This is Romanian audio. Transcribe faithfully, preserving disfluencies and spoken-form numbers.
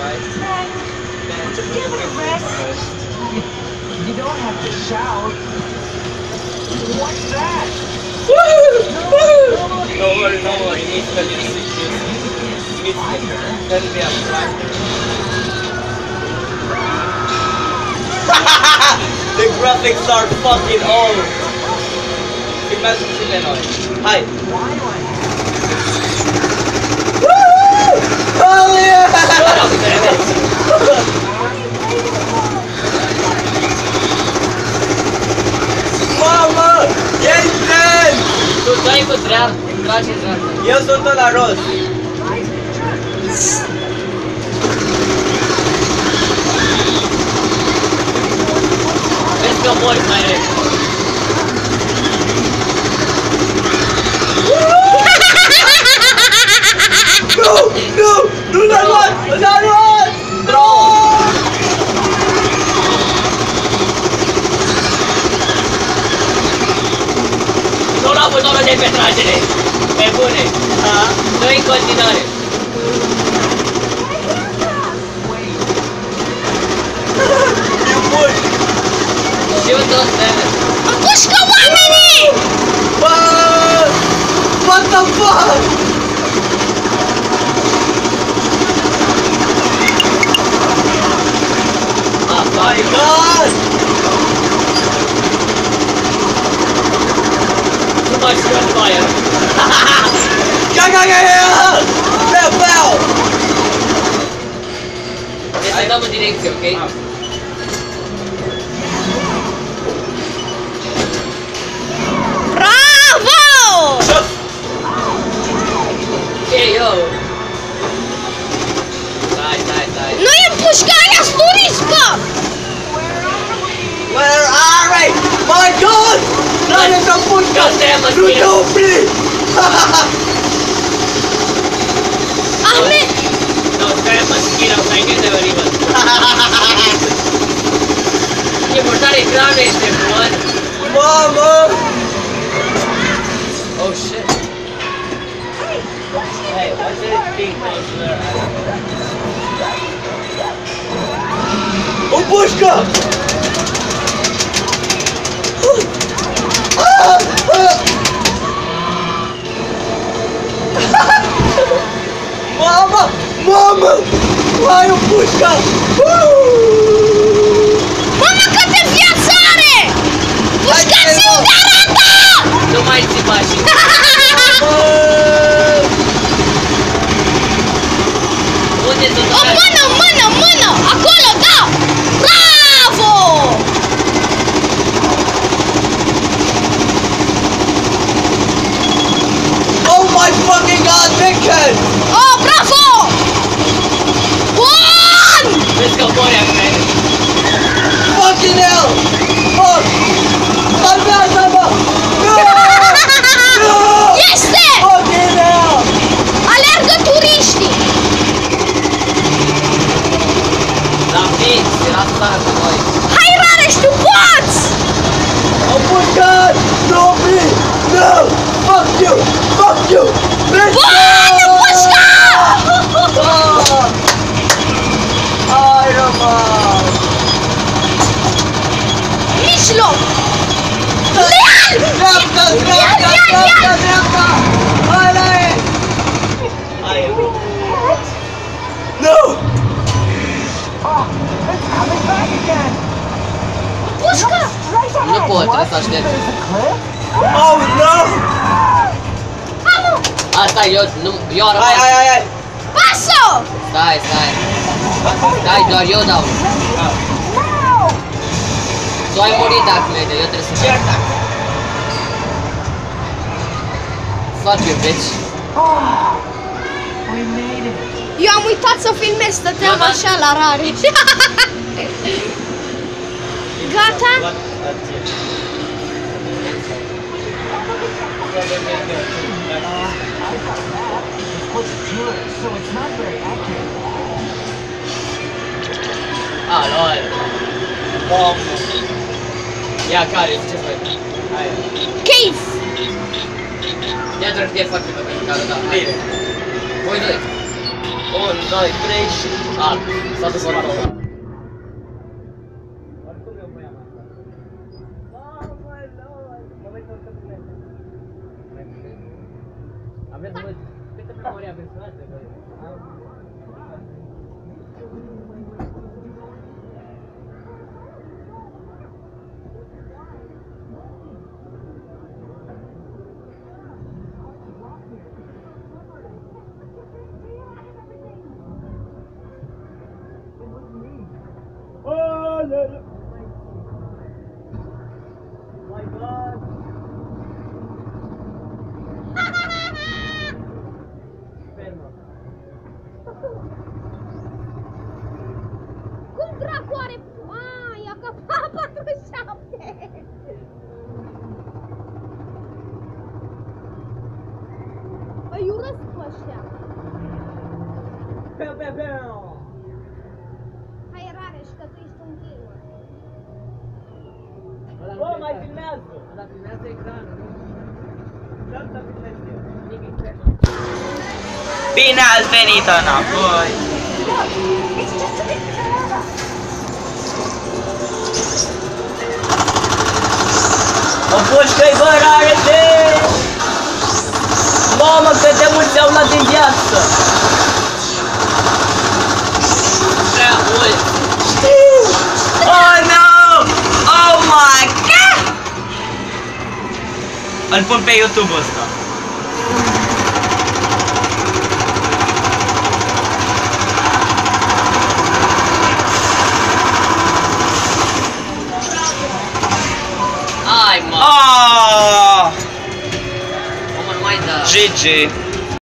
right? Give it a rest. You don't have to shout. What's that? Don't worry, don't worry. He needs to be serious. He needs to be a flag. The graphics are fucking old. Imagine Pinoy. Hi. Woo! Oh yeah! Shut up, Dennis. Mamă! Ești tren! Tu dai cu dreapta, îmi trage dreapta. Eu sunt ăla roz. Vezi că mori mai repede. Nu! Nu! Nu l-a luat! L-a luat! No! Nu l-am avut omul de pe tragere! Pe bune! Nu-i în continuare! E bun! Și eu tot trebuie! Împușcă oamenii! Bă! What the fuck? Ah, My God! too much gunfire! Ga ga ga ga! Bell bell! Deci să dăm în direcție, ok? Bravo! Ok, yo! Stai, stai, stai! Nu-i împușcă aia sturiscă! Where are we? My God! N-are să pușcă! Nu te opri! Ahmed! No, stai mă schira, stai că te veriva! E portare grave este bun! Mamă! Oh shit! Hey, what's that thing down there? O pușcă! Mamă! Mamă! Ai o pușcă! Mamă, câte viață are! Pușcați-l de arată! Nu mai țipa și... Unde sunt? O mână, mână, mână! Acolo, da! Bravo! Oh my fucking God, Vicken! Oh, bravo! Bun! Vezi că mori acum! Fucking hell! Fuck! Salvează-mă! Nu! Nu! Este! Fucking hell! Alergă turiștii! L-am prins, era țară cu noi! Hai, Rareș, tu poți! Am pușcat! Nu opri! No! Fuck you! Fuck you! Let's Bun, go! pușca! Ah! Hai, rămas! Mijloc! Leal! Dreapta, dreapta, Ia, ia, ia! dreapta, dreapta! Hai la el! Hai, No! Oh, it's coming back again. Pușca! Right ahead. Nu pot, trebuie What? să aștept. There's a cliff? Oh, no! Amu! Asta eu, nu, eu am Hai, rămas! hai, hai, hai! Pasă! Stai, stai! Stai, doar eu dau! Now! Tu ai murit, Ahmede, eu trebuie să dau! Certa! Fuck you, bitch! Oh, we made it. Eu am uitat să filmez, stăteam Eu, da. așa la rare. Gata? What's to it, so it's not very accurate. Ah, lol! Bom! Ia, care, ce faci? Hai! Cave! Ia doar fie foarte pe care, da, hai! Bine! Voi doi! un, doi, trei și alt. S-a dus la ăla. Oricum eu voiam asta. Oh my lord! Momentul ăsta primește. Aveți voi câtă memoria personală, voi? Oh, no, no. My God. Spermă. Cum dracu are... A, i-a capat patruzeci și șapte! Îi urăsc pe ăștia. Peu, peu, peu. Hai, Rareș, că tu ești un gamer. Bă, mai filmează. Ăla filmează ecranul, nu? Da, să filmeze. Nimic, spermă. Bine ați venit înapoi! O pușcă-i bă, rare-te! Mamă, cât de mulți au luat din viață! Prea mult! Oh no! Oh my god! Îl pun pe YouTube ăsta. Ai, mă! Ah! O, mă, nu mai da! G G.